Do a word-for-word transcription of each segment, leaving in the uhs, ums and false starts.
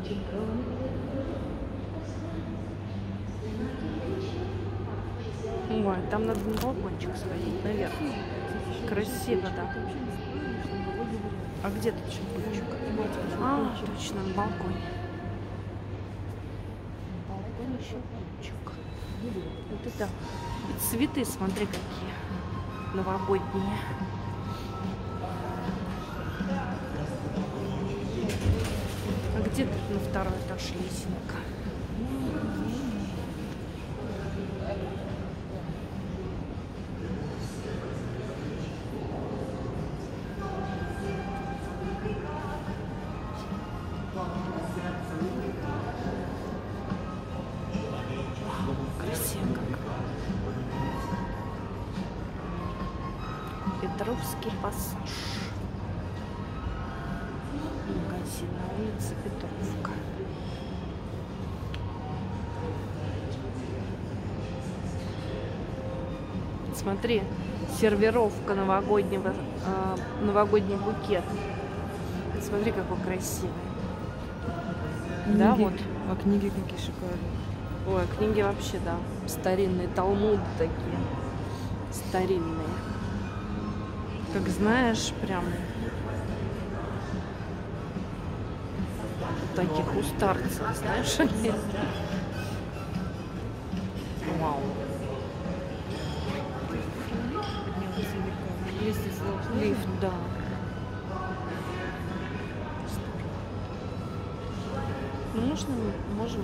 Ой, там надо на балкончик сходить, наверх. Красиво, да. А где тут щелкунчик? А, точно, на балконе. На балконе щелкунчик. Вот это. И цветы, смотри, какие новогодние. А где тут на второй этаж лесенка? Красиво как. Петровский пассаж. Магазин на улице Петровка. Смотри, сервировка новогоднего, э, новогодний букет. Смотри, какой красивый. Книги, да, вот. А книги какие шикарные. Ой, книги вообще, да, старинные, талмуды такие, старинные. Как знаешь, прям таких у старцев, знаешь, они. Вау. Лифт, да. Ну, можно, можем.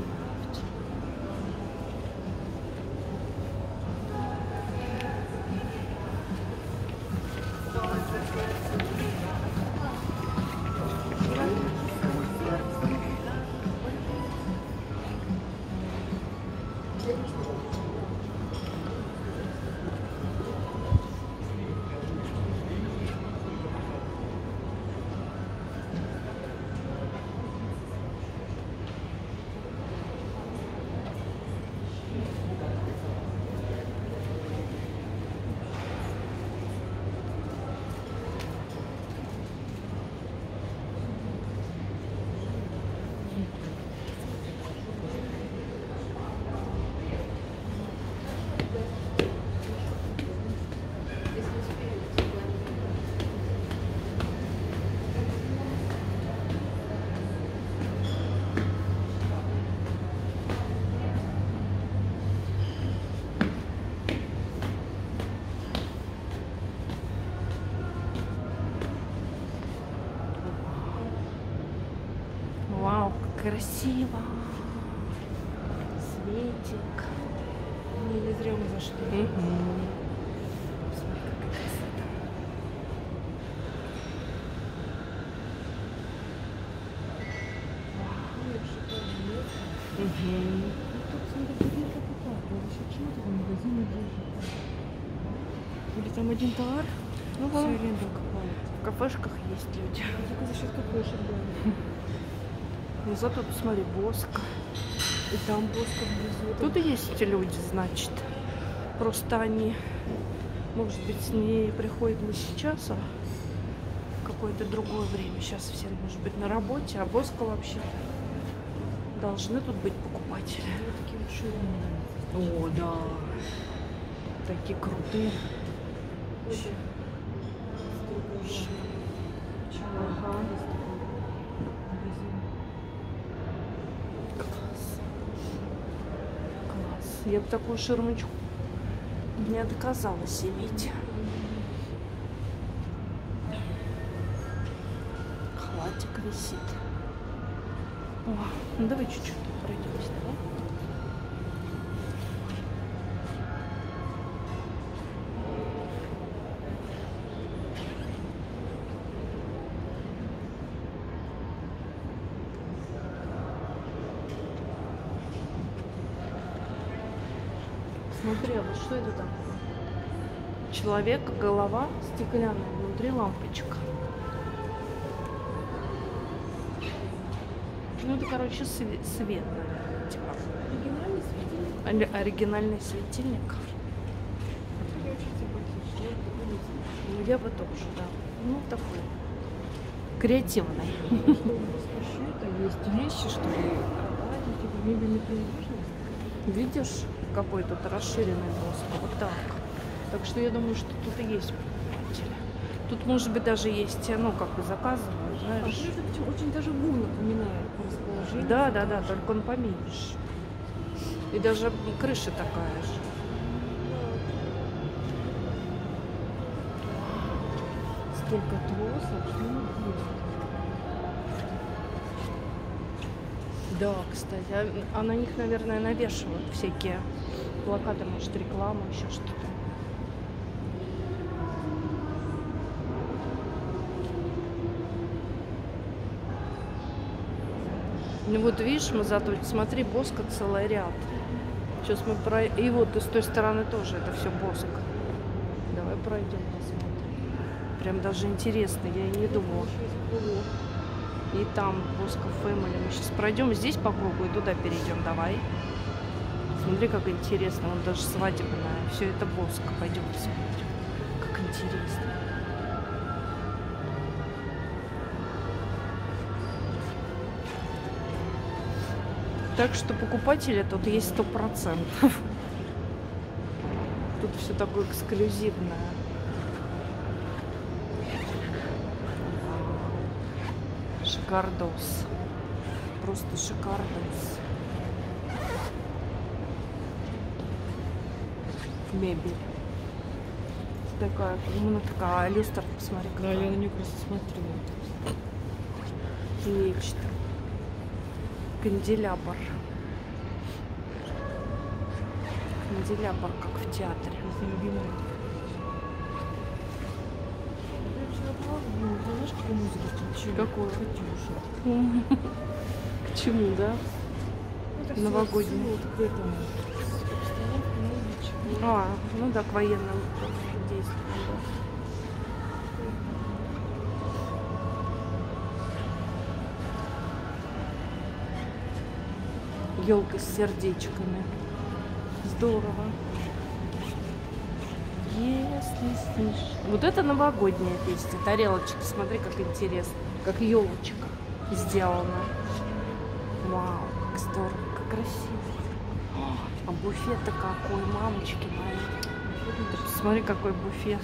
Вау, как красиво. Светик. Не, не зря мы зашли. Угу. Смотри, какая красота. Угу. Тут смотри, кабинка какая-то. Вообще чего-то там магазин держит. Или там один товар? Ну, Все аренда какая-то. в кафешках есть люди. Только за счет кафешек, да. Ну, зато тут, смотри, Боск. И там Боска внизу. Тут и есть люди, значит. Просто они, может быть, не приходят не сейчас, а в какое-то другое время. Сейчас все, может быть, на работе, а Боска вообще должны тут быть покупатели. Вот такие вот ширмы. О, да. Такие крутые. Ага. Класс. Класс. Я бы такую ширмочку не отказалась иметь. Халатик висит. О, ну давай чуть-чуть пройдемся, да? Смотри, а вот что это такое? Человек, голова стеклянная, внутри лампочка. Ну, это, короче, свет, свет наверное, типа. Оригинальный светильник? Ори- Оригинальный светильник. Ну, я бы тоже, да. Ну, такой креативный. Это есть вещи, что ли, типа мебельной принадлежности. Видишь, какой тут расширенный воск? Вот так. Так что я думаю, что тут и есть покупатели. Тут, может быть, даже есть, ну, как бы заказывают, А знаешь. это очень даже Бу напоминает по расположению. Да, да, да, только он поменьше. И даже крыша такая же. Столько тросов, что не будет. Да, кстати, а, а на них, наверное, навешивают всякие плакаты, может, рекламу, еще что-то. Ну вот видишь, мы зато, смотри, боска целый ряд. Сейчас мы про... И вот и с той стороны тоже это все боск. Давай пройдем, посмотрим. Прям даже интересно, я и не думала. И там Боско Фэмили. Мы сейчас пройдем здесь по кругу и туда перейдем. Давай. Смотри, как интересно. Вон даже свадебная. Все это Боско. Пойдем посмотрим. Как интересно. Так что покупатели тут есть сто процентов. Тут все такое эксклюзивное. Шикардос. Просто шикардос. Мебель. Такая, ну такая люстра, посмотри. Да, я на нее просто смотрю. Нечто. Канделябр. Канделябр, как в театре. Это любимая. Я вчера была, ну, ты знаешь, какую музыку включили? Какую? Катюша. К чему, да? Это всё- Новогодний. всё вот к этому. Обстановка, музычка. А, ну да, к военным действиям, да. Елка с сердечками. Здорово. Если снишь. Вот это новогодняя песня. Тарелочки, смотри, как интересно. Как елочка сделана. Вау, как здорово, как красиво. А буфет-то какой, мамочки мои. Ты посмотри, какой буфет.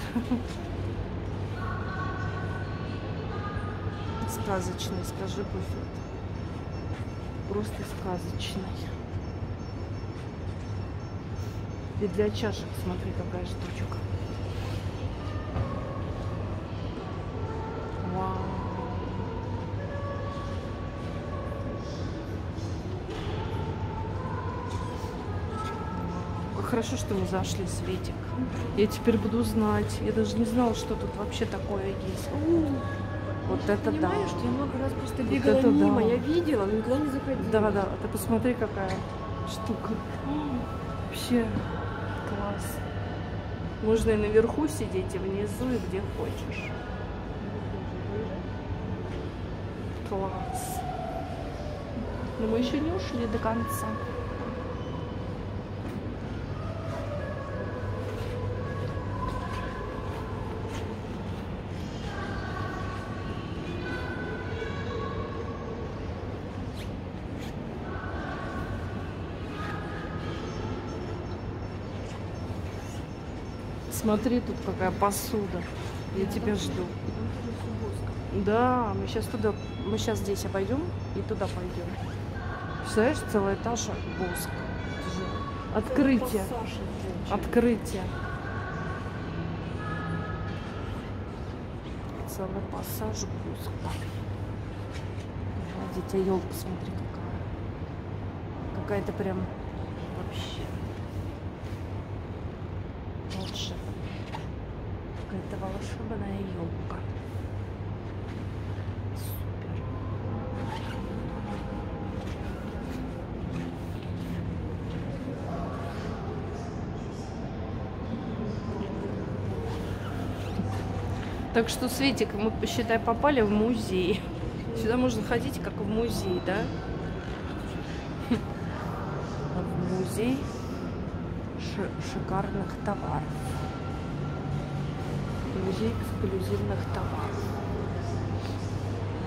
Сказочный, скажи, буфет. Просто сказочный. И для чашек, смотри, какая штучка. Вау. Как хорошо, что мы зашли, Светик. Я теперь буду знать. Я даже не знала, что тут вообще такое есть. У, вот это да. Понимаешь, что я много раз просто Вот бегала это мимо, да. я видела, но никуда не заходила. Да, да, ты посмотри, какая штука. Вообще класс. Можно и наверху сидеть, и внизу, и где хочешь. Класс. Но мы еще не ушли до конца. Смотри, тут какая посуда. Я тебя жду. Да, мы сейчас туда, мы сейчас здесь обойдем и туда пойдем. Представляешь, целый этаж Боск. Открытие. Открытие. Целый пассаж Боска. Дитя, елка, смотри, какая. Какая-то прям вообще волшебная. Какая-то волшебная елка. Супер. Так что, Светик, мы, считай, попали в музей. Сюда можно ходить, как в музей, да? В музей шикарных товаров. Музей эксклюзивных товаров.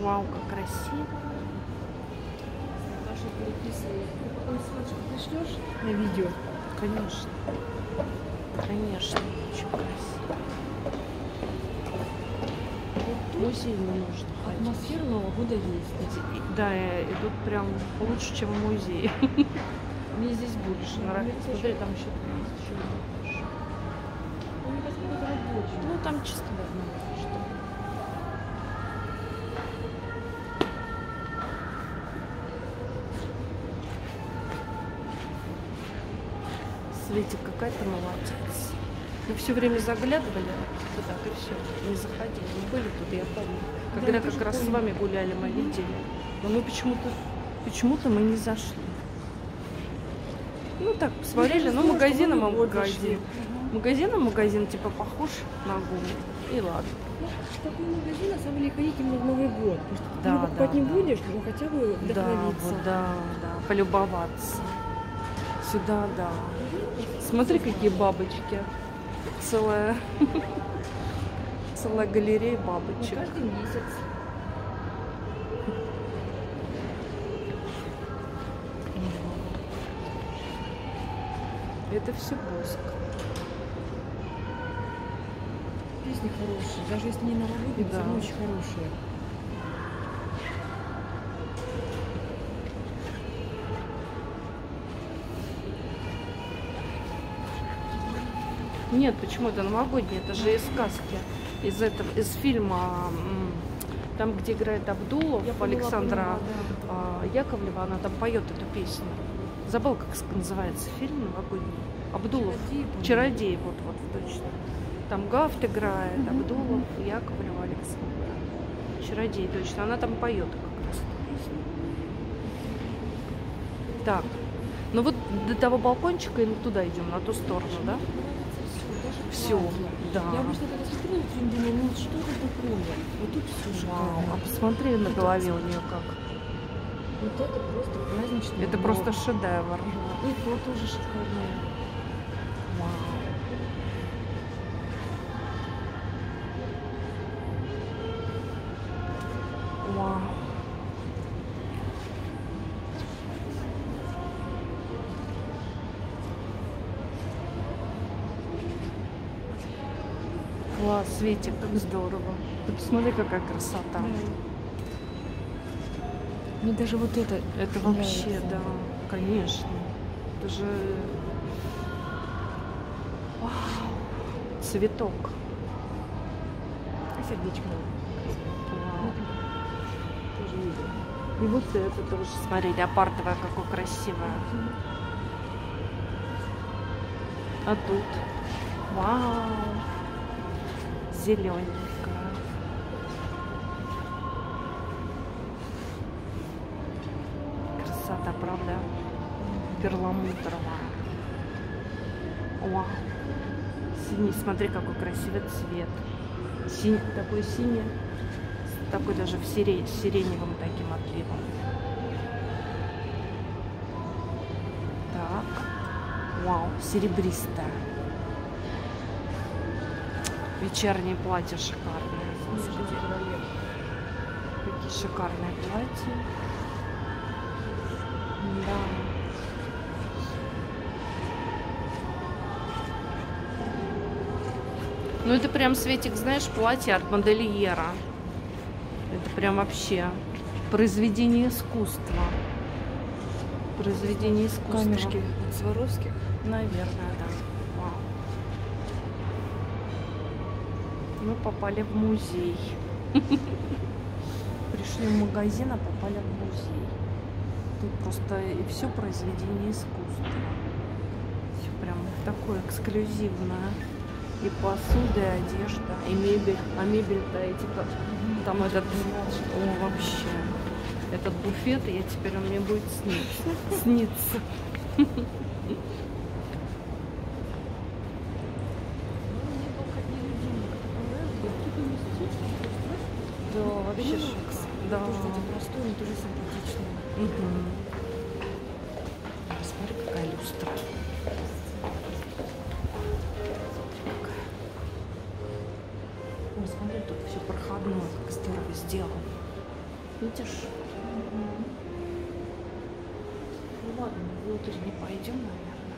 Вау, как красиво. Наташа переписывает. Ой, Сашка, ты шлешь на видео? Конечно. Конечно, очень красиво. Музей не нужно. Атмосфера Нового года есть. Да, и тут прям лучше, чем в музее. Мне здесь больше нравится. Смотри, там еще есть. Еще Ну, мне кажется, это рабочий. ну, там чисто давно. Что? Светик, какая ты молодец. Мы все время заглядывали туда, и все, не заходили. Мы были тут, я помню. Когда Да, я как тоже раз помню. с вами гуляли, мы видели. Но мы почему-то почему-то мы не зашли. Ну так, посмотрели, ну магазином, а магазин. Магазин, а магазин типа похож на ГУМ. И ладно. Ну, в такой магазин, на самом деле, ходить именно в Новый год. Потому что Да, ты покупать да, не да. будешь, но хотя бы Да, вдохновиться. вот, да, да, полюбоваться. Сюда, да. Смотри, какие бабочки. Целая, целая галерея Ну, бабочек. каждый месяц. Это все воск. Песни хорошие. Даже если не новогодние, Да. все равно очень хорошие. Нет, почему это новогоднее? Это же из сказки. Из этого, из фильма, м, там, где играет Абдулов, Я поняла, Александра поняла, а, Яковлева, она там поет эту песню. Забыл, как ск- называется фильм новогодний. Абдулов. Чародей, по-моему. Чародей, вот, вот, точно. Там Гафт играет, Абдулов, Яковлева, Александра. Чародей, точно. Она там поет как раз эту песню. Так, ну вот до того балкончика и туда идем, на ту сторону, да? Все, да. Я обычно когда смотрю на фильм, думаю, ну что это такое? Вот тут все Вау, а шикарно. посмотри на голове у нее как. Вот это просто праздничный. Это набор. просто шедевр. Да. И то тоже шикарное. Вау. Вау. Класс, Светик, как здорово. Ты посмотри, какая красота. Мне даже вот это. Это вообще, нравится. да, конечно. Это же вау, цветок. А сердечко. Вау. Тоже видно. И вот это тоже, смотри, леопардовая, какое красивое. А тут, вау, зелененькая. Красота, правда? Перламутровая. Вау. Синий, смотри, какой красивый цвет. Синий, такой синий, с такой даже в сире- сиреневым таким отливом. Так. Вау, серебристая. Вечернее платье шикарное. Господи. Какие шикарные платья. Да. Ну это прям, Светик, знаешь, платье от модельера. Это прям вообще произведение искусства. Произведение искусства. Камешки от Сваровских. Наверное, да. Вау. Мы попали в музей. Пришли в магазин, а попали в музей. Тут просто и все произведение искусства. Все прям такое эксклюзивное. И посуда, и одежда, и мебель. А мебель-то эти как... Там этот... О, вообще. Этот буфет, и я теперь он мне будет сниться. Сниться. Да, вообще шикарно. Да. Тоже, кстати, простой, но тоже симпатичный. Угу. Смотри, какая люстра. Какая. Ой, смотри, тут все проходное, как здорово сделано. Видишь? Ну ладно, внутрь не пойдем, наверное.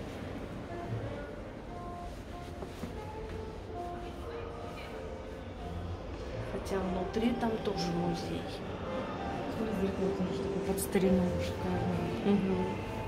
Хотя внутри там тоже музей. Зеркало тоже такое под старину шикарное. Угу.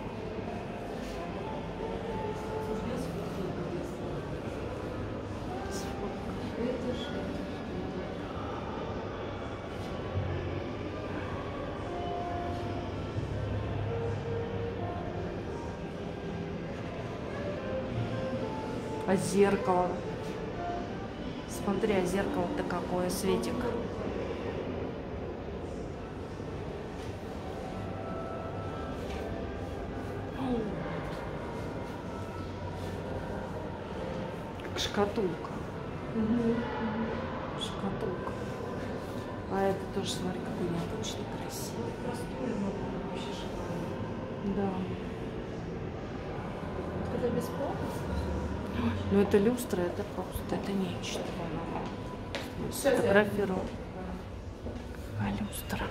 А зеркало? Смотри, а зеркало-то какое, светик. Как шкатулка. Угу. Шкатулка. А это тоже, смотри, какой необычный, красивый. Вообще шикарно. Да. Это бесплатно? Ну это люстра, это просто, это нечто. Сфотографировал. А люстра.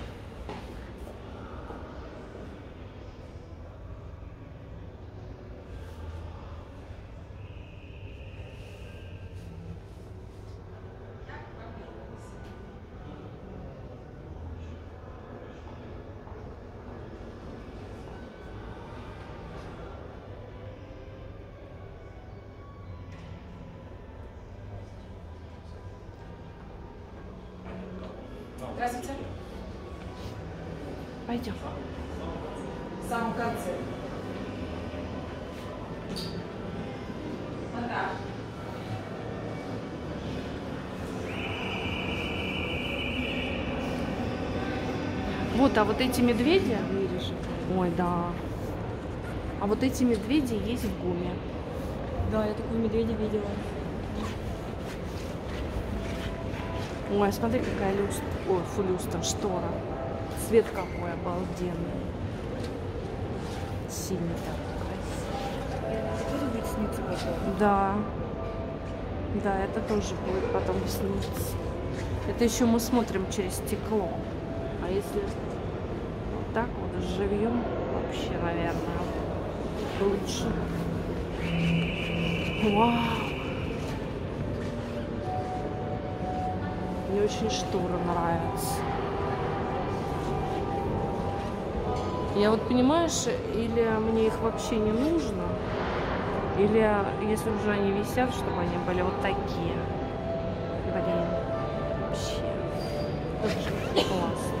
Здравствуйте. Пойдем. В самом конце. Вот так. Вот, а вот эти медведи, Двери шикарные. ой, да. А вот эти медведи есть в ГУМе. Да, я такую медведя видела. Ой, смотри, какая люстра. Ой, фу, люстра, штора. Цвет какой обалденный. Синий такой красивый. Это тоже будет сниться потом. Да. Да, это тоже будет потом сниться. Это еще мы смотрим через стекло. А если вот так вот живьем, вообще, наверное, лучше. Вау! Мне очень штора нравится. Я вот, понимаешь, или мне их вообще не нужно, или если уже они висят, чтобы они были вот такие. Блин, вообще. Очень классно.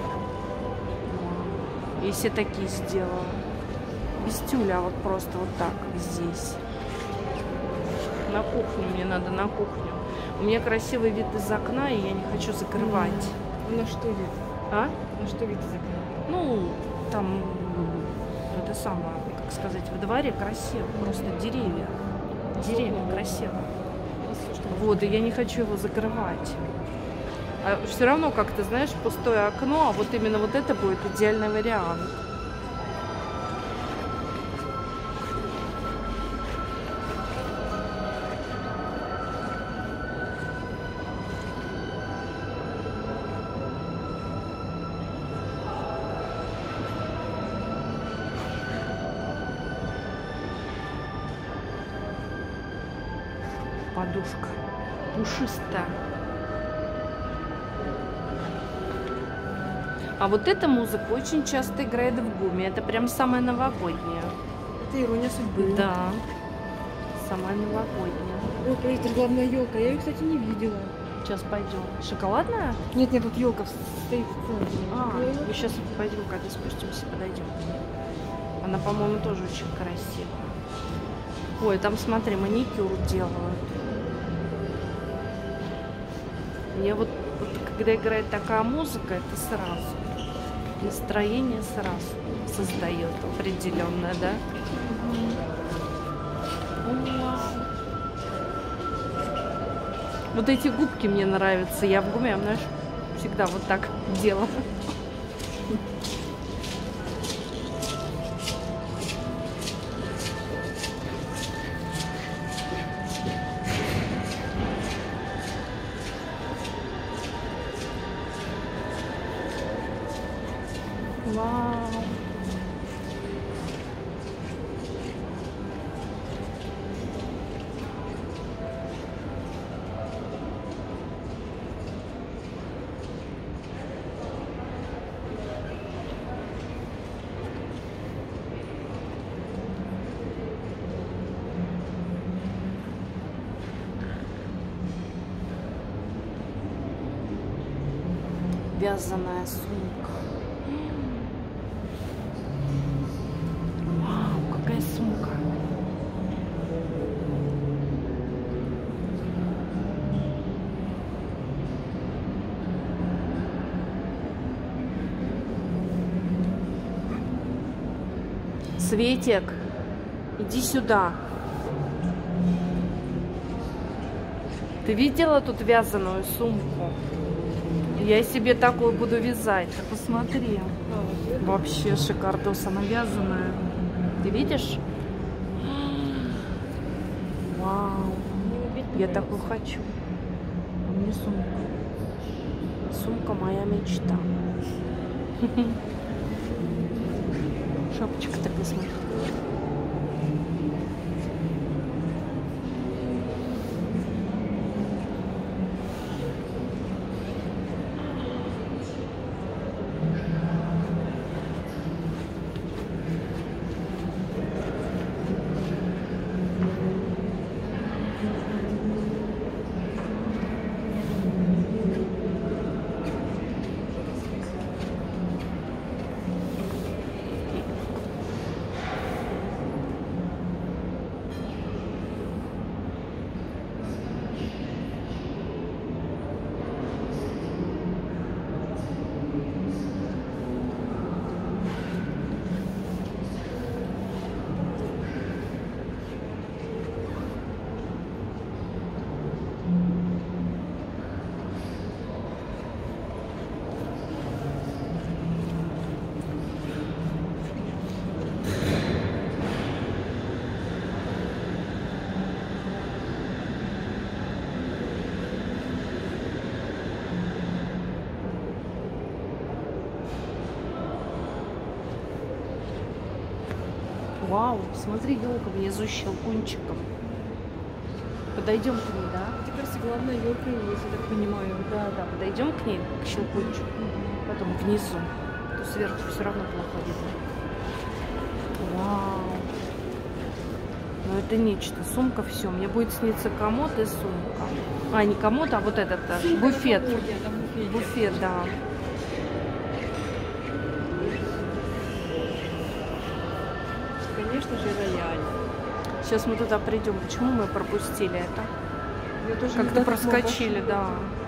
Вау. Если такие сделала. Без тюля, а вот просто вот так, как здесь. На кухню, мне надо на кухню. У меня красивый вид из окна, и я не хочу закрывать. А на что вид? А? На что вид из окна? Ну, там, это самое, как сказать, во дворе красиво, просто деревья. Деревья красиво. Вот, и я не хочу его закрывать. А все равно, как ты знаешь, пустое окно, а вот именно вот это будет идеальный вариант. Подушка пушистая. А вот эта музыка очень часто играет в ГУМе. Это прям самая новогодняя. Это ирония судьбы. Да, самая новогодняя. Ой, это же главная елка. Я ее, кстати, не видела. Сейчас пойдем. Шоколадная? Нет, нет, тут елка стоит в центре. А, мы сейчас пойдем, когда спустимся, подойдем. Она, по-моему, тоже очень красивая. Ой, там, смотри, маникюр делают. Мне вот, вот когда играет такая музыка, это сразу настроение сразу создает определенное, да? Вау. Вот эти губки мне нравятся. Я в ГУМе, знаешь, всегда вот так делала. Вау. Вязаная сумка. Вау, какая сумка. Светик, иди сюда. Ты видела тут вязаную сумку? Я себе такую буду вязать. Ты посмотри. Вообще шикардос, она вязаная. Ты видишь? Вау. Я такую хочу. А мне сумка. Сумка моя мечта. Шапочка такая, смотри. Вау, смотри, елка внизу с щелкунчиком. Подойдем к ней, да? Мне кажется, главная елка есть, я так понимаю. Да, да, подойдем к ней, к щелкунчику. Потом внизу. То сверху все равно плохо видно. Вау. Ну это нечто. Сумка, все. Мне будет сниться комод и сумка. А, не комод, а вот этот Сумка буфет. на комоде, а там буфет. Буфет, да. Конечно же, рояль. Сейчас мы туда придем. Почему мы пропустили это? Я тоже Как-то не проскочили, да.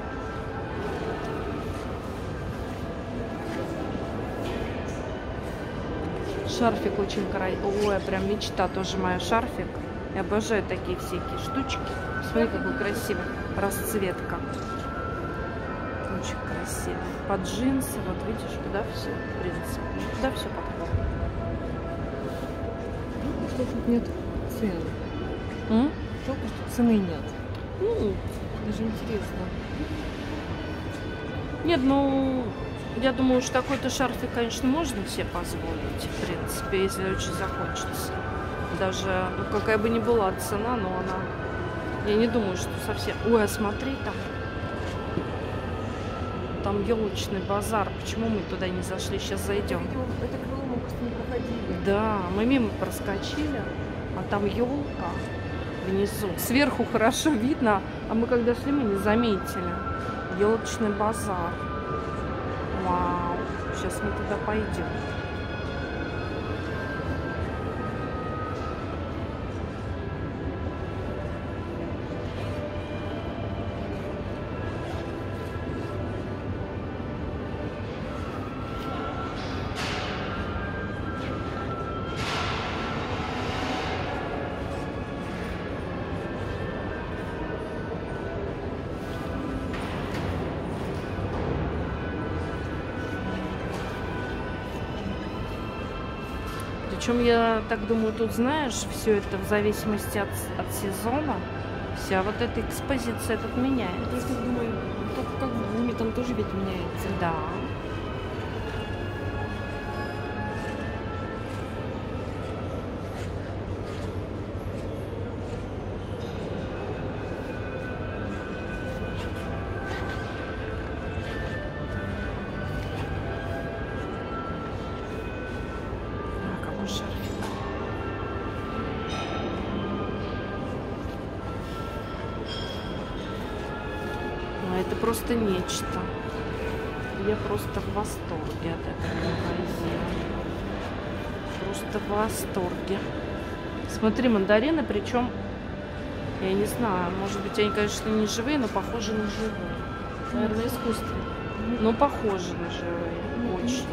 Шарфик очень красивый. Ой, прям мечта тоже моя, шарфик. Я обожаю такие всякие штучки. Смотри, какой красивый. Расцветка. Очень красиво. Под джинсы, вот видишь, туда все, в принципе. Туда все подходит. Что тут нет цены? М? Жалко, что цены нет. Ну, Даже интересно. нет, ну, я думаю, что такой-то шарфик, конечно, можно себе позволить, в принципе, если очень захочется. Даже, ну, какая бы ни была цена, но она... Я не думаю, что совсем... Ой, а смотри, там... Там елочный базар. Почему мы туда не зашли? Сейчас зайдем. Это крыло мы просто не проходили. Да, мы мимо проскочили, а там елка внизу. Сверху хорошо видно, а мы когда шли, мы не заметили. Елочный базар. Вау. Сейчас мы туда пойдем. Причем, я так думаю, тут, знаешь, все это в зависимости от, от сезона, вся вот эта экспозиция тут меняется. Я просто думаю, так как в Буме там тоже ведь меняется. Да. Это просто нечто. Я просто в восторге от этого магазина. Просто в восторге. Смотри, мандарины, причем, я не знаю, может быть, они, конечно, не живые, но похожи на живые. Наверное, искусственные. Но похожи на живые. Очень.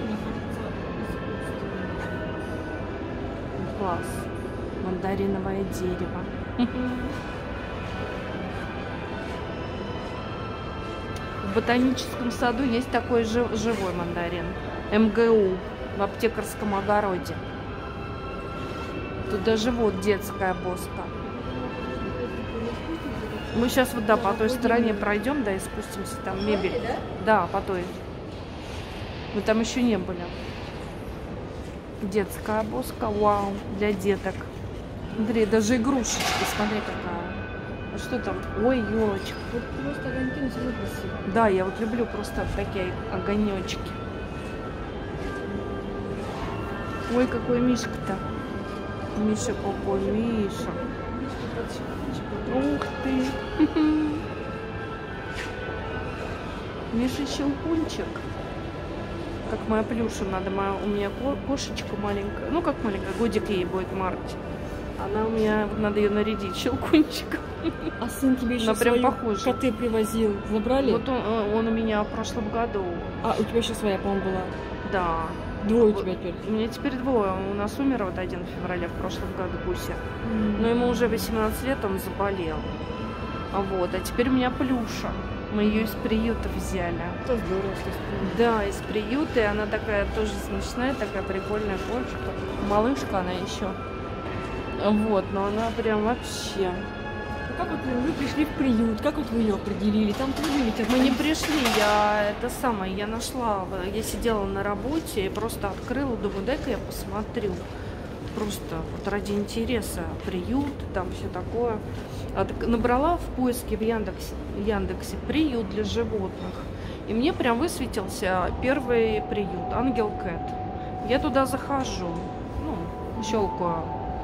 Класс. Мандариновое дерево. В ботаническом саду есть такой жив, живой мандарин. эм гэ у в аптекарском огороде. Тут даже вот детская боска. Мы сейчас вот, да, по той стороне пройдем, да, и спустимся. Там мебель. Да, по той. Мы там еще не были. Детская боска. Вау, для деток. Смотри, даже игрушечки. Смотри, какая. А что там? Ой, елочка. Вот просто огоньки, но все равно красиво. Да, я вот люблю просто такие огонечки. Ой, какой Мишка-то. Миша, какой Миша. Ух ты. Миша Щелкунчик. Как моя Плюша надо. Моя, у меня кошечка маленькая. Ну, как маленькая. Годик ей будет в марте. Она у меня, надо ее нарядить Щелкунчик. А сын тебе еще прям свою похожа. коты привозил. Забрали? Вот он, он у меня в прошлом году. А, у тебя еще своя, по-моему, была. Да. Двое у тебя теперь. У меня теперь двое. У нас умер вот один в феврале в прошлом году Гуся. Mm. Но ему уже восемнадцать лет, он заболел. А вот, а теперь у меня Плюша. Мы ее из приюта взяли. Это здорово, что с Да, из приюта. И она такая тоже смешная, такая прикольная кошка. Малышка она еще. Вот, но она прям вообще. А как вот вы пришли в приют? Как вот вы ее определили? Там трудно ведь Мы не пришли, я это самое, я нашла, я сидела на работе и просто открыла, думаю, дай-ка я посмотрю. Просто вот ради интереса, приют, там все такое. От, набрала в поиске в Яндексе, Яндексе приют для животных. И мне прям высветился первый приют, Ангел Кэт. Я туда захожу, ну, щелкаю,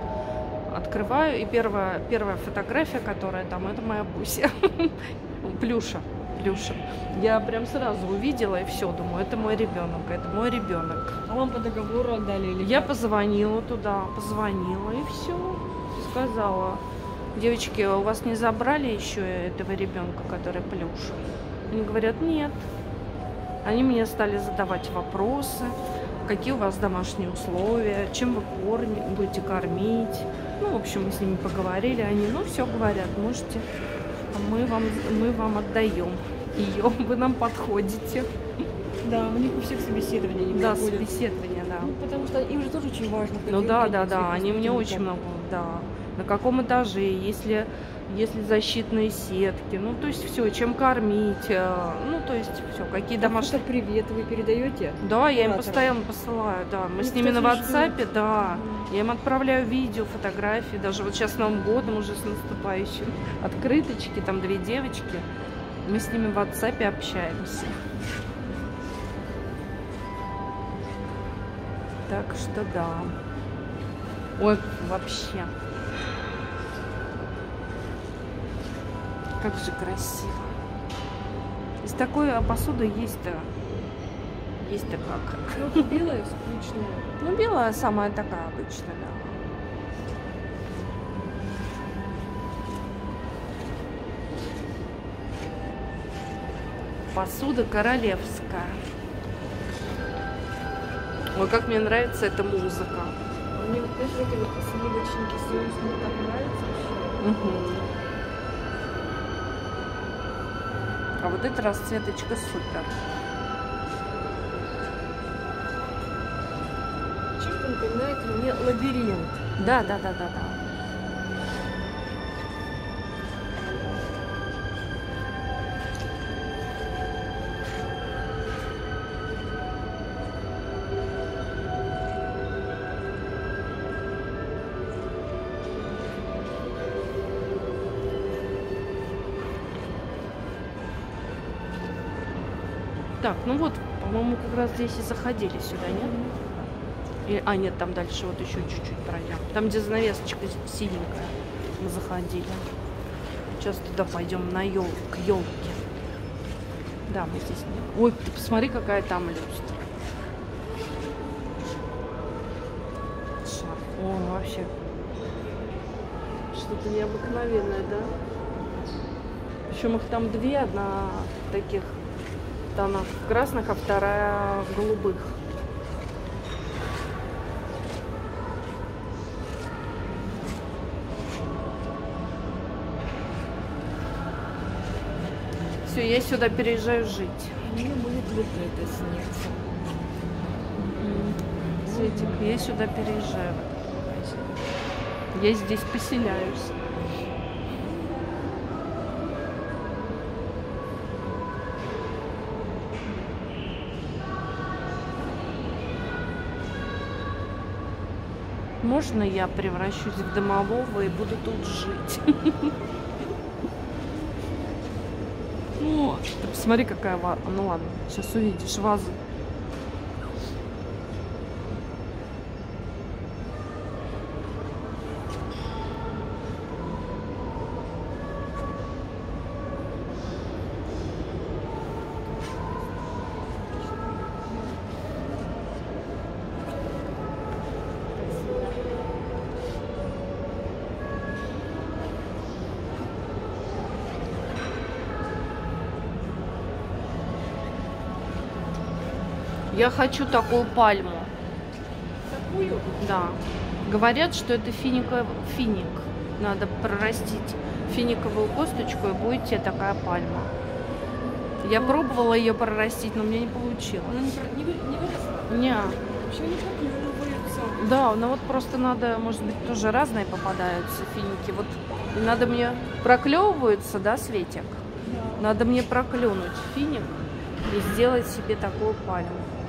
открываю, и первая, первая фотография, которая там, это моя Буся. Плюша. Плюша. Я прям сразу увидела, и все, думаю, это мой ребенок, это мой ребенок. А вам по договору отдали или Я как? позвонила туда, позвонила, и все. Сказала, девочки, у вас не забрали еще этого ребенка, который Плюша? Они говорят, нет. Они мне стали задавать вопросы, какие у вас домашние условия, чем вы корми, будете кормить. Ну, в общем, мы с ними поговорили. Они, ну, все говорят, можете, мы вам, мы вам отдаем ее, вы нам подходите. Да, у них у всех собеседования не Да, проходят. собеседование, да. Ну, потому что им же тоже очень важно. Ну как да, люди да, своих да, они мне воспитанников. очень много, да. На каком этаже, если, если защитные сетки, ну, то есть все, чем кормить, э, ну, то есть все, какие А домашние... фото привет вы передаете? Да, я им Кураторам? постоянно посылаю, да. Мы Ну, с ними на кстати, жду. WhatsApp, да. Мгм. Я им отправляю видео, фотографии, даже вот сейчас с Новым годом уже с наступающим. Открыточки, там две девочки. Мы с ними в WhatsApp общаемся. Так что да. Ой, вообще. Как же красиво. Из такой посуды есть-то. Есть-то как. Ну, белая, скучная. Ну, белая самая такая обычная, да. Посуда королевская. Ой, как мне нравится эта музыка. Мне вот даже эти вот сливочники соусные так нравятся вообще. Угу. А вот эта расцветочка супер. Чем-то напоминает мне лабиринт. Да, да, да, да, да. Так, ну вот, по-моему, как раз здесь и заходили сюда, нет? И, а, нет, там дальше вот еще чуть-чуть пройдем. Там, где занавесочка синенькая, мы заходили. Сейчас туда пойдем на ел... к елке. Да, мы здесь не... Ой, ты посмотри, какая там люстра. Шар. О, вообще. Что-то необыкновенное, да? Причем их там две, одна в таких тонах красных, а вторая в голубых. Все, я сюда переезжаю жить. Мне будет вот это сниться. Светик, я сюда переезжаю. Я здесь поселяюсь. Можно я превращусь в домового и буду тут жить? О, ты посмотри, какая ваза. Ну ладно, сейчас увидишь вазу. Я хочу такую пальму. Такую? Да. Говорят, что это финика, финик. Надо прорастить финиковую косточку, и будет тебе такая пальма. Я пробовала ее прорастить, но мне не получилось. Она не, про- не, вы- не выросла? Не. Вообще не проклевывается. Да, но вот просто надо, может быть, тоже разные попадаются финики. Вот надо мне проклевываются, да, Светик? Да. Надо мне проклюнуть финик и сделать себе такую пальму.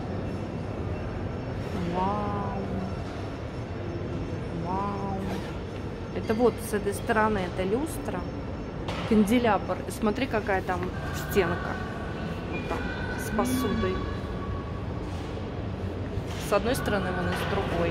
Вау. Вау. Это вот с этой стороны это люстра, канделябр. И смотри, какая там стенка. Вот там, с посудой. С одной стороны, вон и с другой.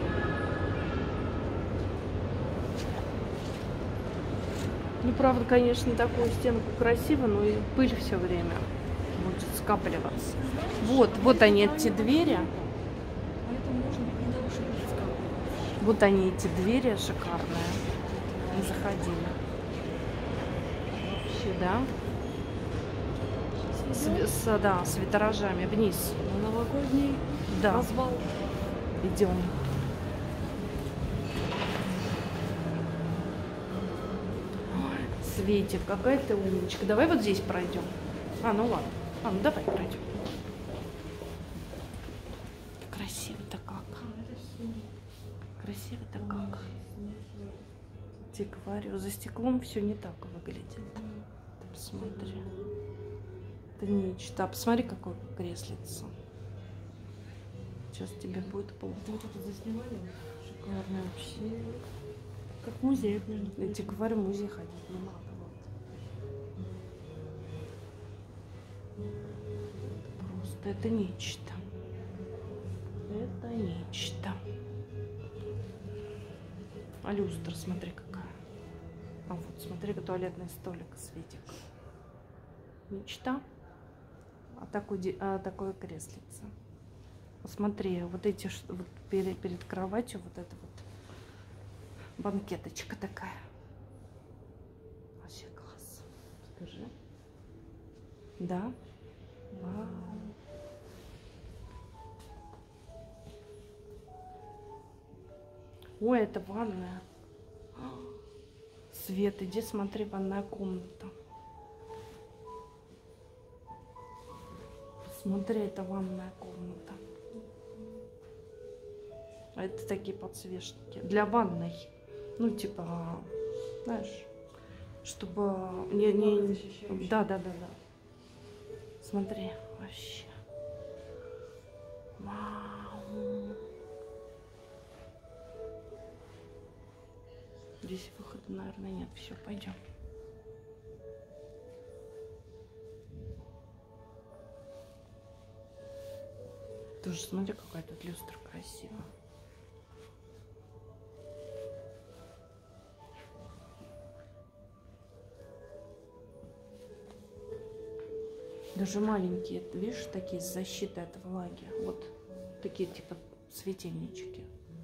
Ну, правда, конечно, такую стенку красиво, но и пыль все время будет скапливаться. Вот, вот они, эти двери. Поэтому можно не нарушить скалку. Вот они, эти двери шикарные. Мы заходили. Вообще, да? С, с- да, с витражами вниз. На новогодний Да. развал. Идем. Ой, Светик, какая ты умничка. Давай вот здесь пройдем. А, ну ладно. А, ну давай пройдем. Красиво-то как. Красиво-то как. Тебе говорю, за стеклом все не так выглядит. Ты посмотри. Это нечто. А посмотри, какое креслице. Сейчас тебе будет плохо. Вот это заснимали? Шикарно вообще. Как музей, между Я тебе говорю, в музей ходить не надо. Вот. Просто это нечто. Это нечто. А люстра, смотри, какая. А вот, смотри-ка, туалетный столик, Светик. Мечта. А, такой, де- а такое креслице. Посмотри, вот эти, ш- вот перед, перед кроватью вот эта вот банкеточка такая. Вообще класс. Скажи. Да? Вау. Ой, это ванная. Свет, иди смотри, ванная комната. Посмотри, это ванная комната. А это такие подсвечники для ванной. Ну, типа, знаешь, чтобы не, не... Да, да, да, да. Смотри, вообще. Вау. Здесь выхода, наверное, нет. Все, пойдем. Тоже смотри, какая тут люстра красивая. Даже маленькие, видишь, такие с защитой от влаги. Вот такие типа светильнички.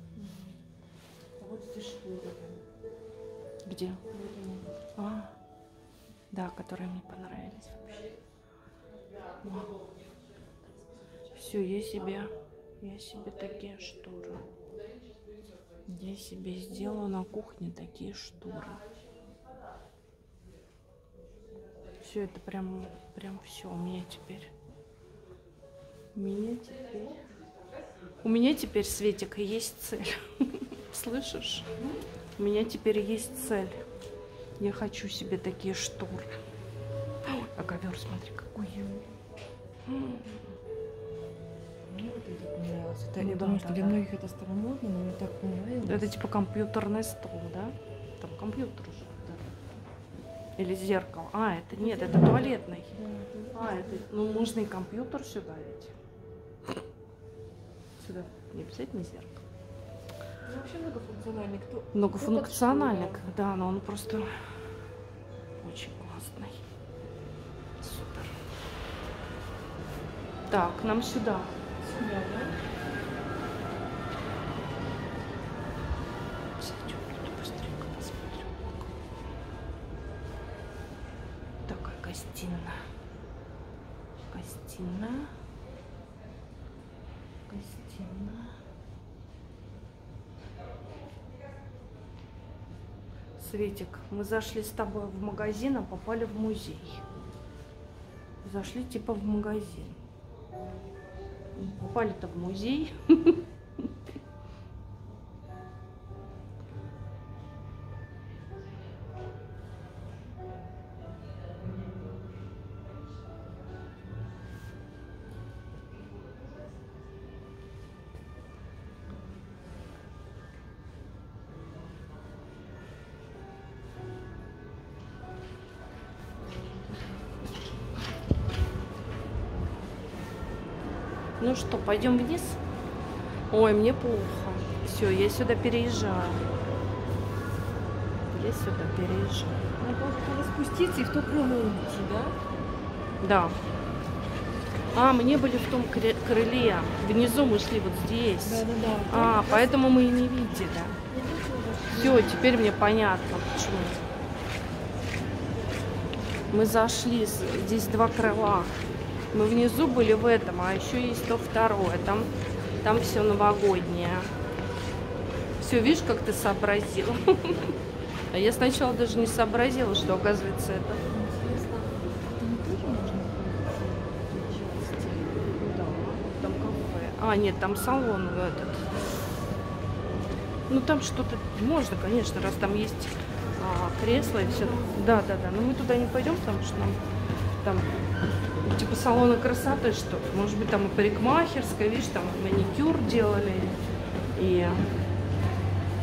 А вот здесь шторы. Где? Вот они. А, да, которые мне понравились вообще. Все, я себе, я себе такие шторы. Я себе сделала на кухне такие шторы. Все это прям, прям все у меня теперь. У меня теперь. У меня теперь, Светик, есть цель. Слышишь? У меня теперь есть цель. Я хочу себе такие шторы. А ковер, смотри, какой. Мне вот этот понравился. Это, Ну я да, думаю, да, что для да. многих это старомодно, но мне так понравилось. Это типа компьютерный стол, да? Там компьютер уже. Да. Или зеркало. А, это нет, это туалетный. Да, это- А, это, ну можно и компьютер сюда ведь. Сюда не обязательно зеркало. Ну, вообще многофункциональный. Кто, Многофункциональный, да, но он просто очень классный. Супер. Так, нам сюда. Сюда, да? Зайдем туда быстренько посмотрим. Такая гостиная. Гостиная. Гостиная. Светик, мы зашли с тобой в магазин, а попали в музей. Зашли типа в магазин. Попали-то в музей. Ну что, пойдем вниз? Ой, мне плохо. Все, я сюда переезжаю. Я сюда переезжаю. Надо спуститься и в то крыло уйти, да? Да. А, мы не были в том кры- крыле. Внизу мы шли вот здесь. Да-да-да. А, поэтому мы и не видели. Все, теперь мне понятно, почему. Мы зашли, с- здесь два крыла. Мы внизу были в этом, а еще есть то второе. Там, там все новогоднее. Все, видишь, как ты сообразил. А я сначала даже не сообразила, что, оказывается, это... Интересно, там тоже можно Да, там кафе. А, нет, там салон этот. Ну, там что-то можно, конечно, раз там есть а, кресло и все. Да, да, да. Но мы туда не пойдем, потому что нам там типа салоны красоты, что ли. Может быть, там и парикмахерская, видишь, там маникюр делали. И